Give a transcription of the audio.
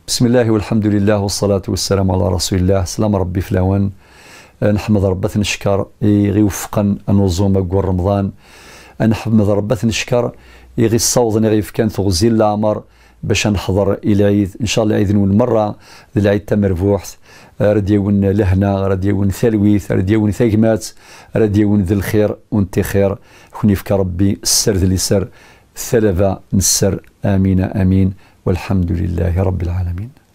بسم الله والحمد لله والصلاة والسلام على رسول الله. سلام ربي في الأوان. نحمد ربي نشكر يغي وفقا النظام أقوى رمضان. نحمد ربي نشكر يغي الصوت يغي كان تغزيل العمر باش نحضر إلى عيد إن شاء الله عيد المرة ذي العيد تمربوح رديون لهنا رديون ثلويث رديون ثقمات رديون ذي الخير وانت خير خنيفك ربي السر ذي السر ثلثة نسر آمين آمين والحمد لله رب العالمين.